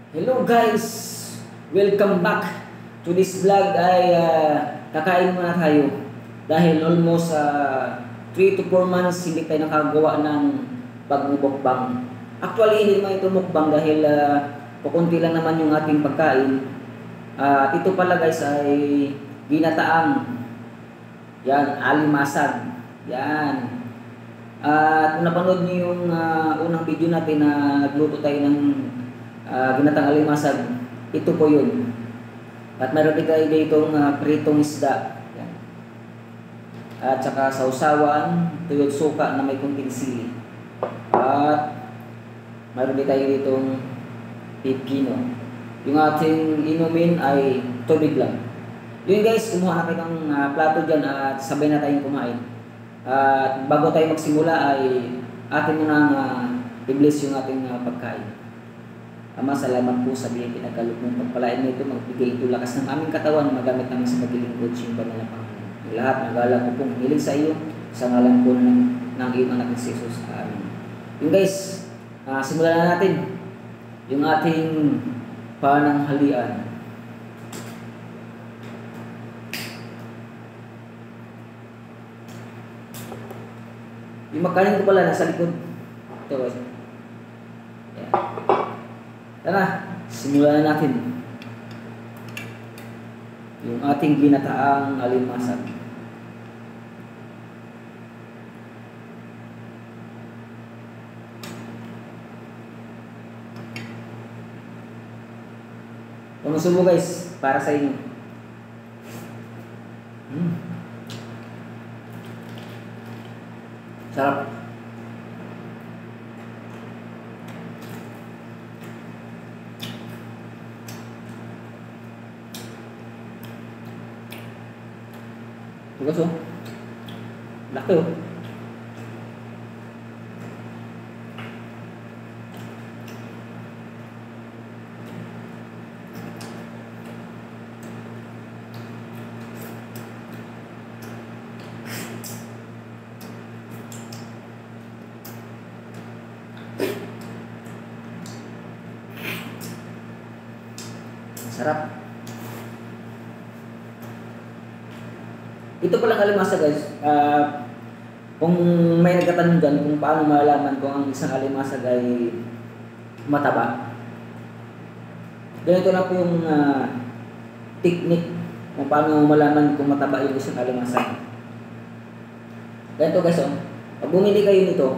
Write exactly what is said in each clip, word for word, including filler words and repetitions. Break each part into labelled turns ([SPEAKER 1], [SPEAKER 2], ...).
[SPEAKER 1] Hello guys! Welcome back to this vlog ay uh, kakain muna tayo dahil almost uh, three to four months hindi tayo nakagawa ng pagmumukbang. Actually hindi naman ito mukbang dahil uh, kukunti lang naman yung ating pagkain. Uh, ito pala guys ay ginataang yan, alimasag yan. At uh, kung napanood niyo yung uh, unang video natin na nagluto tayo ng Uh, ginatang alimasag, ito po yun. At meron din tayo ditong uh, pritong isda. Yan. At saka sausawan, tuyot suka na may kunting sili. At meron din tayo ditong pipino. Yung ating inumin ay tubig lang. Yun guys, kumuha na kayo ng uh, plato dyan at sabay na tayong kumain. At uh, bago tayo magsimula ay atin muna uh, i-bless yung ating uh, pagkain. Ama, salamat po sa biyang pinagkaloob mong pagpalain mo ito, magbigay ito lakas ng aming katawan, magamit namin sa paglilingkod sa iyong banal na Panginoon. Lahat ng gala ko pong hiling sa iyo, sa ngalan po ng, ng iyong anak ni Jesus. Amen. Yung guys, uh, simulan na natin yung ating pananghalian. Yung makanin ko pala nasa likod. Ito guys. Yeah. Tara, simulan na natin yung ating ginataang alimasag. Pumusubo guys, para sa inyo. Hmm. Sarap. Tugas oh. Laki oh. Sarap. Ito palang alimasa guys, uh, kung may nagtatanong dyan kung paano malaman kung ang isang alimasag ay mataba. Ganito lang po yung uh, technique kung paano malaman kung mataba yung isang alimasag. Ganito guys, oh, pag bumili kayo nito,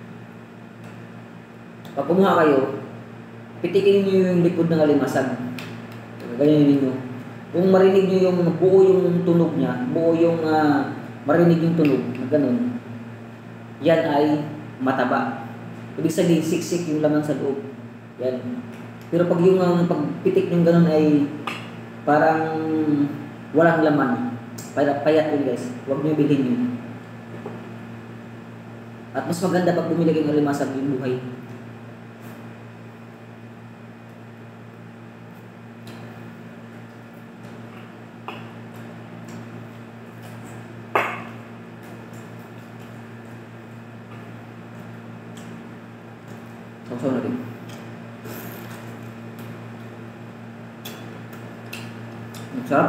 [SPEAKER 1] pag kumuha kayo, pitikin niyo yung likod ng alimasag. Ganyan ninyo. Kung marinig nyo yung buo yung tunog niya, buo yung uh, marinig yung tunog na ganun, yan ay mataba. Ibig sabihin, siksik yung laman sa loob. Yan. Pero pag yung uh, pagpitik yung ganun ay parang walang laman, payat, payat yun guys, huwag nyo bilhin yun. At mas maganda pag bumili kayo ng alimasag yung buhay. Sausaw na rin. Ang sarap.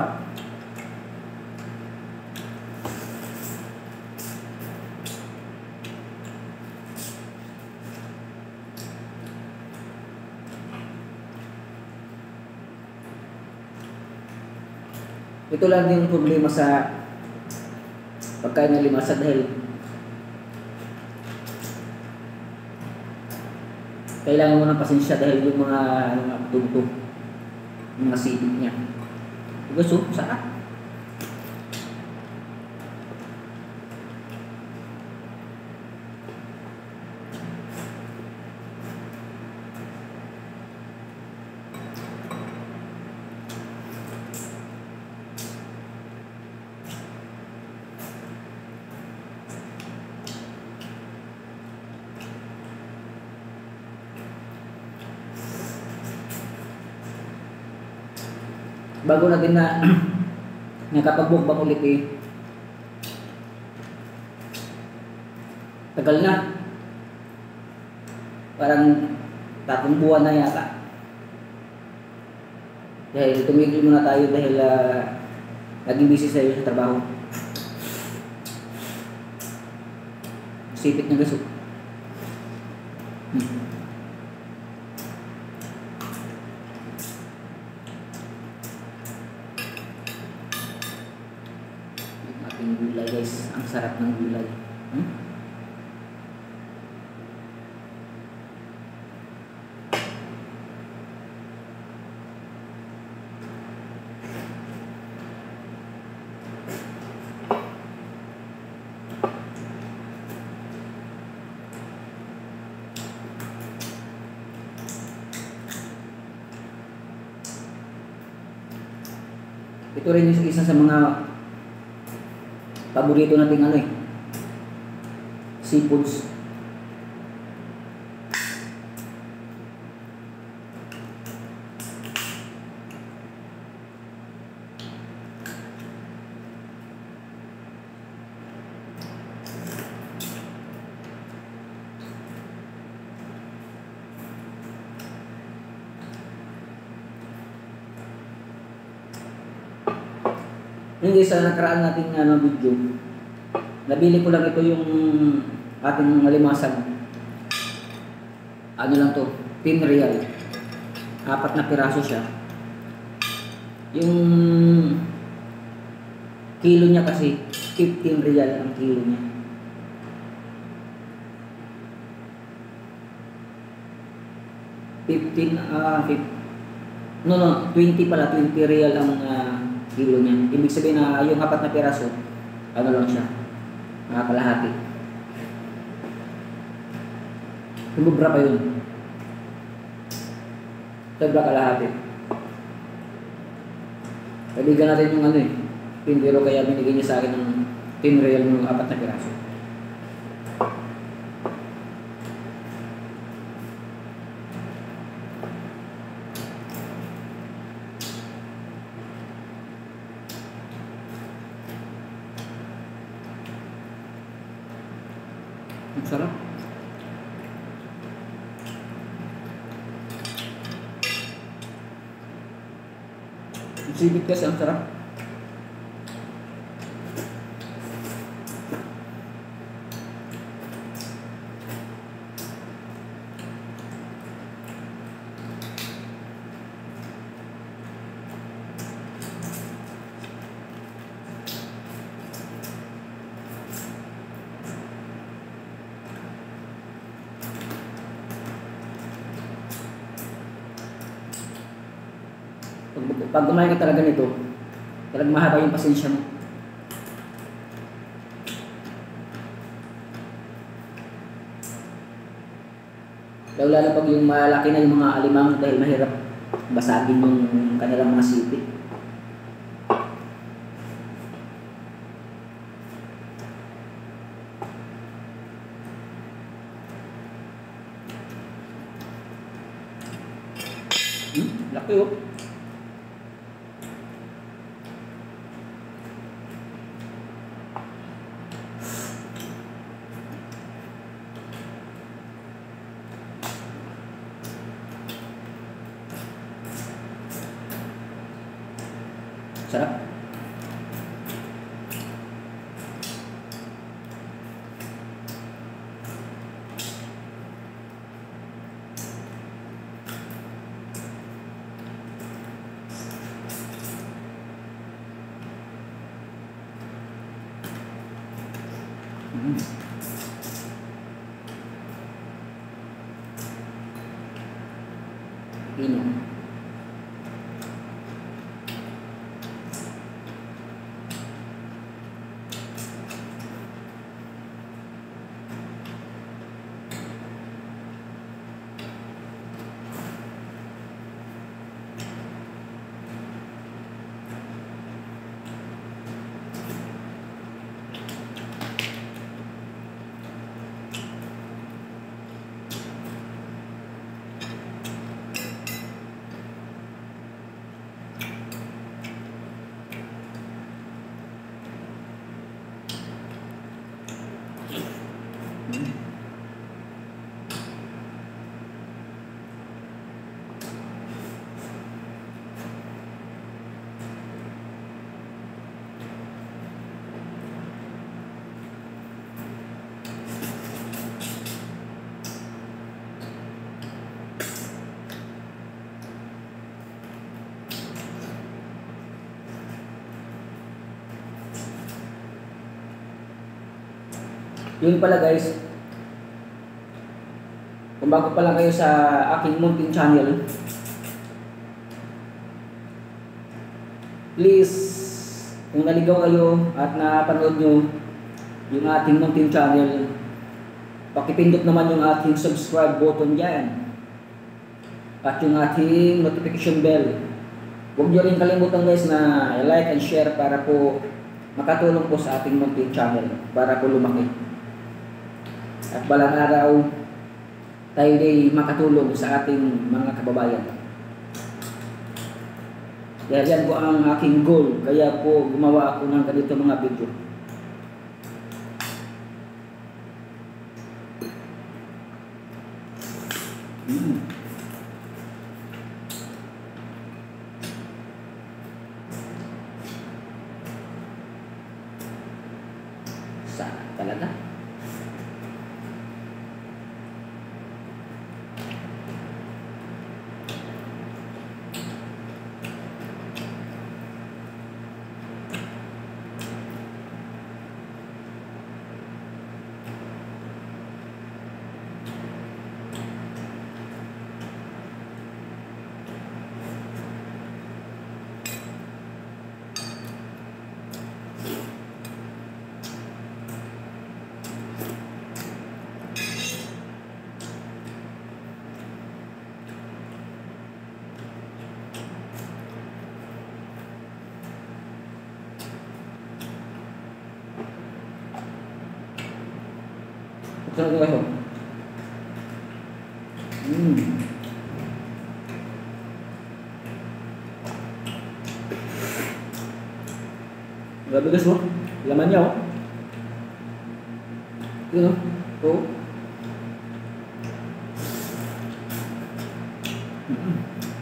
[SPEAKER 1] Ito lang yung problema sa pagkain ng alimasag dahil kailangan mo ng pasensya dahil yung mga ano nga tugtog, mga sipit niya. Gusto, sarap. Bago natin na nakapag-mukbang ulit eh, tagal na. Parang tatong buwan na yata. Dahil tumigil muna tayo dahil uh, naging busy sa iyo sa trabaho. Sipit ng gaso. Hmm. Yung ating gulay guys, ang sarap ng gulay. Hmm? Ito rin yung isa sa mga paborito nating ano eh, seafoods. Hindi sa nakaraan nating ano, video, nabili ko lang ito yung ating malimasag. Ano lang to, ten real. Apat na piraso siya. Yung kilo niya kasi fifteen real ang kilo niya. fifteen ah uh, no no twenty pala, twenty real ang uh, kilo niya. Ibig sabihin na yung apat na piraso, ano lang siya, uh, kalahati. Lumubra pa yun. Sobra kalahati. Kaibigan natin yung ano eh, pindero, kaya binigay niya sa akin ng ten real ng apat na piraso. Ang sarap. Ang sibit kasi, ang sarap. Pag, pag kumain ka talaga nito, talagang mahaba yung pasensya mo. Lalo lalo pag yung malaki na yung mga alimang, dahil mahirap basagin yung kanilang mga sipit. Hmm, laki oh. Sarap. Mm. Pino. Yun pala guys, kung bago pa lang kayo sa aking munting channel, please, kung naligaw kayo at napanood nyo yung ating munting channel, pakipindot naman yung ating subscribe button dyan at yung ating notification bell. Huwag nyo rin kalimutan guys na like and share para po makatulong po sa ating munting channel para po lumaki. At balang araw, tayo ay makatulong sa ating mga kababayan. Dahil yan po ang aking goal, kaya po gumawa ako ng ganito mga video. Mm. Sana talaga. Sarap ko kayo. Hmm. Grabe guys, oh. Laman niya, oh. Yun, oh. Oh. Mm-hmm.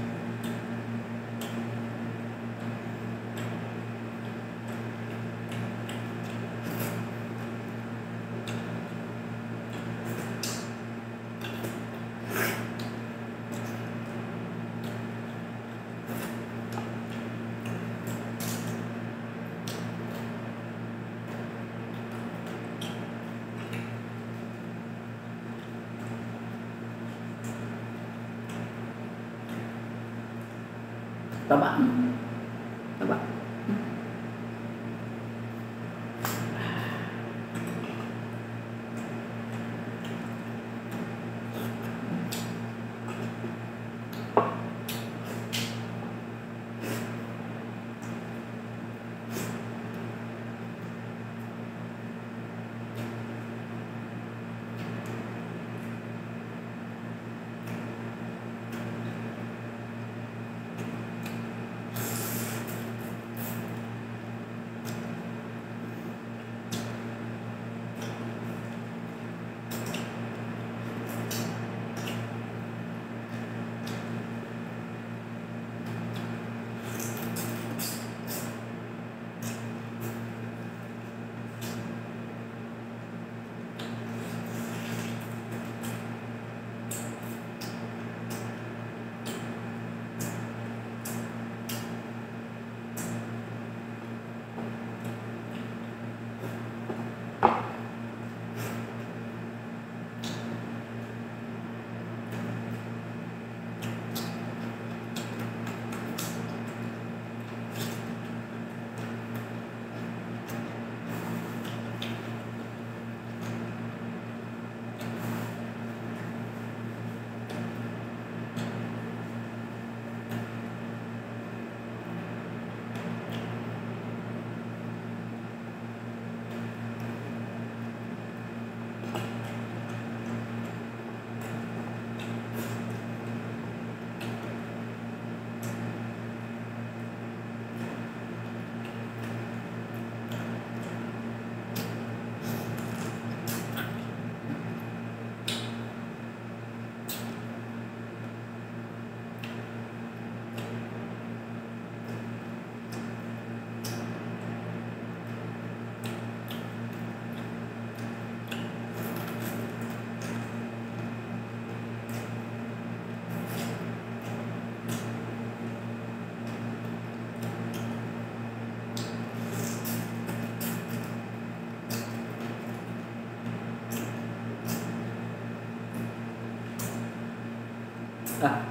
[SPEAKER 1] Taba. Taba. Ah.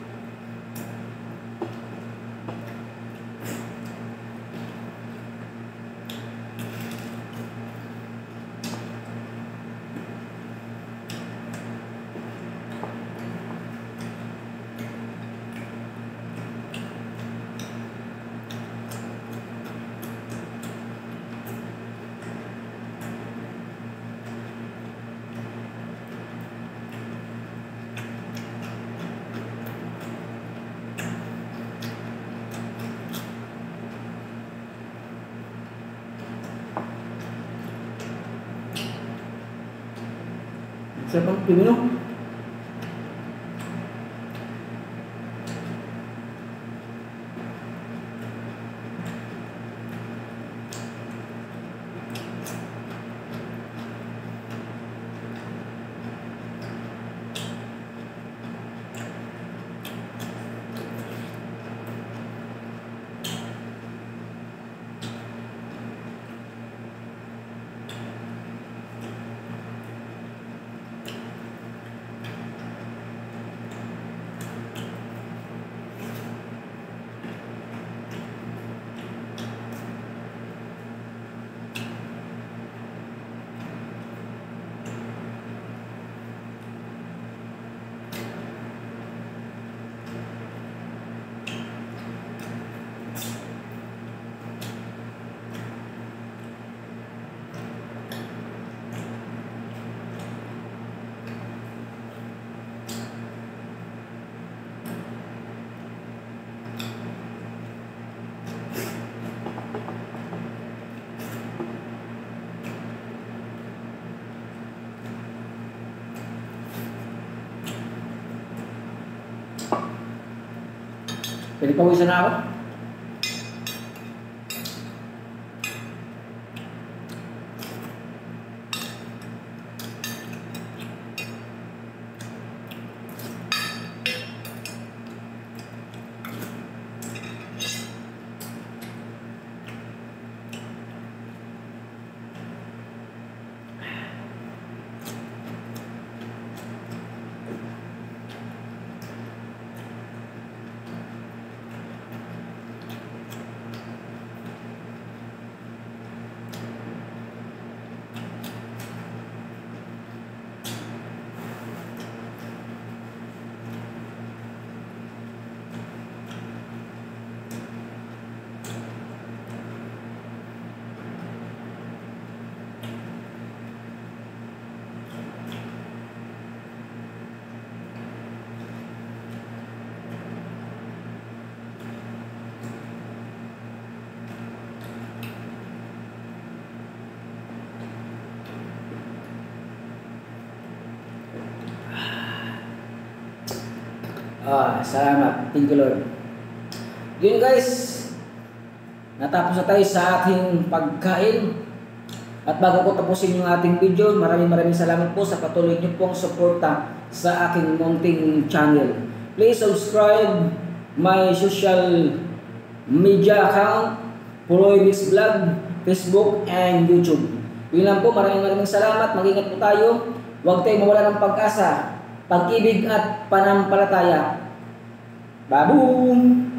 [SPEAKER 1] Siapa minum? Pinapawisan na ako. Ah, salamat. Thank you, Lord. Yun guys, natapos na tayo sa ating pagkain. At bago ko tapusin yung ating video, maraming maraming salamat po sa patuloy niyo pong suporta sa aking munting channel. Please subscribe my social media account, Puloy Mix Vlog, Facebook, and YouTube. Yun lang po, maraming maraming salamat. Mag-ingat po tayo. Huwag tayong mawala ng pag-asa, pag-ibig at panampalataya. Baboom!